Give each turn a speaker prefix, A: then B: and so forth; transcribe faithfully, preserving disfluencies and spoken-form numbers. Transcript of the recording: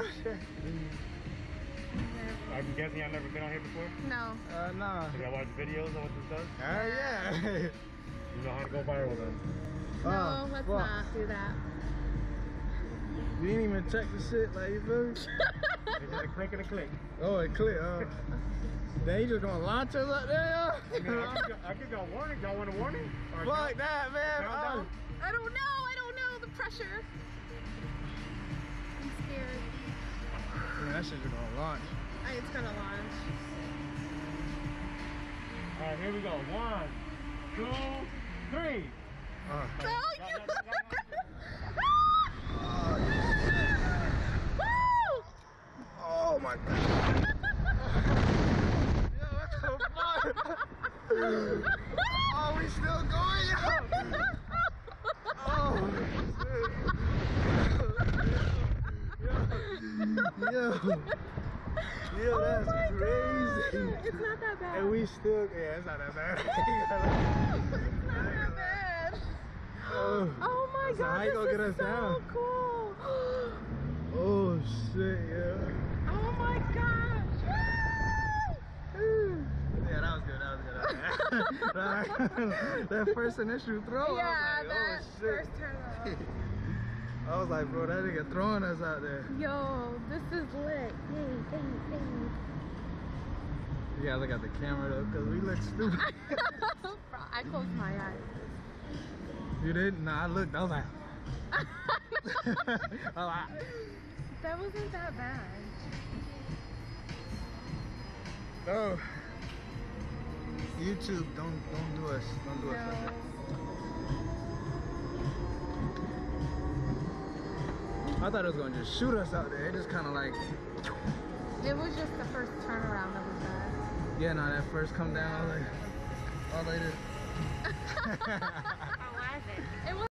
A: I'm guessing y'all never been on here before?
B: No.
C: Uh, nah.
A: Did y'all watch videos on what this does?
C: Uh, yeah.
A: You know how to go viral then?
B: No,
C: Oh,
B: let's
C: fuck.
B: not do that.
C: You didn't even check the shit, like, you feel me?
A: It's just a click and a click.
C: Oh, it clicked. Uh, then you just gonna launch us up there,
A: I mean,
C: yo?
A: I could go- I could go warning. Y'all want a warning? Or
C: Fuck that, man.
A: Countdown?
B: I don't know. I don't know the pressure. I'm scared.
C: Oh, man, that shit just gonna launch.
B: I, it's gonna launch.
A: All right, here we go. One, two, three.
C: Uh.
B: Oh,
A: Got-
B: you.
A: got- got- got-
B: Woo!
C: Oh my god. Yo, what the fuck? Oh, we still going, yo. Oh, shit. Yo. Yo, that's
B: Oh my
C: crazy.
B: God. It's not that bad.
C: And we still, yeah, it's not that bad.
B: It's not that bad.
C: Oh,
B: Oh my
C: so
B: god,
C: how you
B: this
C: gonna get
B: is
C: us
B: so
C: down?
B: cool.
C: Oh shit, yeah.
B: Oh my gosh. Woo!
C: Yeah, that was good, that was good. That, was good. That first initial throw,
B: Yeah,
C: I was like,
B: that
C: oh shit.
B: first turn around.
C: I was like, bro, that nigga throwing us out there.
B: Yo, this is lit. Hey, hey, hey.
C: You gotta look at the camera though, cause we look stupid.
B: I closed my eyes.
C: You did? Nah, I looked, I was like, I was like,
B: That wasn't that bad.
C: oh. YouTube, don't don't do us, don't do us like that.
B: No.
C: I thought it was gonna just shoot us out there. It just kind of like,
B: It was just the first turnaround that was bad.
C: yeah, no, that first come down, I was like, all like this.
B: How was it? It was